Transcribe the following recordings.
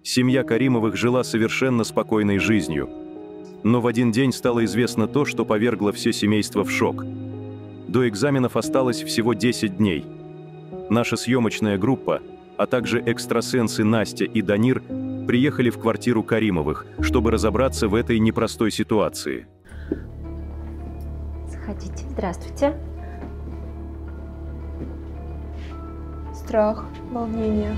Семья Каримовых жила совершенно спокойной жизнью. Но в один день стало известно то, что повергло все семейство в шок. До экзаменов осталось всего 10 дней. Наша съемочная группа, а также экстрасенсы Настя и Данир приехали в квартиру Каримовых, чтобы разобраться в этой непростой ситуации. Заходите. Здравствуйте. Страх, волнение.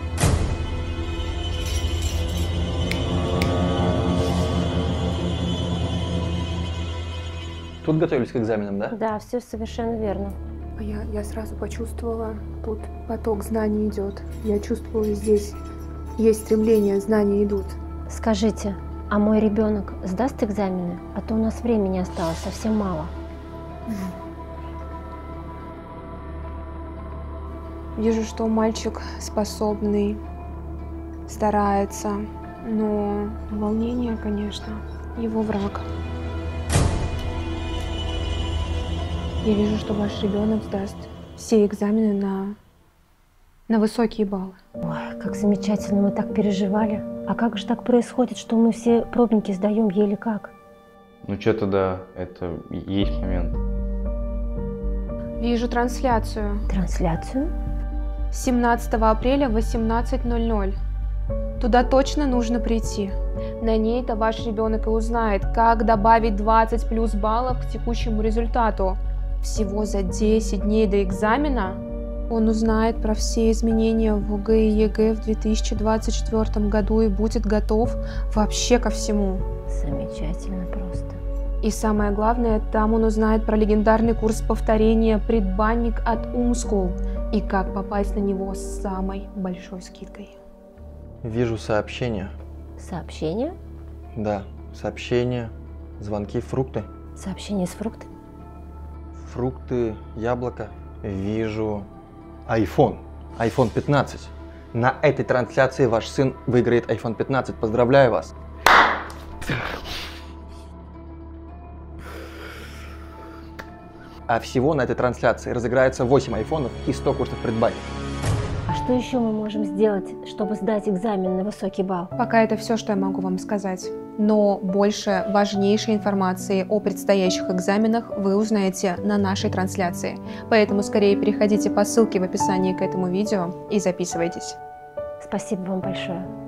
Тут готовились к экзаменам, да? Да, все совершенно верно. Я сразу почувствовала, тут поток знаний идет. Я чувствую, здесь есть стремление, знания идут. Скажите, а мой ребенок сдаст экзамены? А то у нас времени осталось совсем мало. Вижу, что мальчик способный, старается, но волнение, конечно, его враг. Я вижу, что ваш ребенок сдаст все экзамены на высокие баллы. Ой, как замечательно, мы так переживали. А как же так происходит, что мы все пробники сдаем еле как? Ну что-то да, это и есть момент. Вижу трансляцию. Трансляцию? 17 апреля в 18:00. Туда точно нужно прийти. На ней-то ваш ребенок и узнает, как добавить 20 плюс баллов к текущему результату. Всего за 10 дней до экзамена он узнает про все изменения в ОГЭ и ЕГЭ в 2024 году и будет готов вообще ко всему. Замечательно просто. И самое главное, там он узнает про легендарный курс повторения «Предбанник» от Umschool и как попасть на него с самой большой скидкой. Вижу сообщения. Сообщение? Да, сообщения, звонки, фрукты. Сообщение с фруктами? Фрукты, яблоко. Вижу iPhone. iPhone 15. На этой трансляции ваш сын выиграет iPhone 15. Поздравляю вас. А всего на этой трансляции разыграется 8 айфонов и 100 курсов предбанника. А что еще мы можем сделать, чтобы сдать экзамен на высокий балл? Пока это все, что я могу вам сказать. Но больше важнейшей информации о предстоящих экзаменах вы узнаете на нашей трансляции. Поэтому скорее переходите по ссылке в описании к этому видео и записывайтесь. Спасибо вам большое.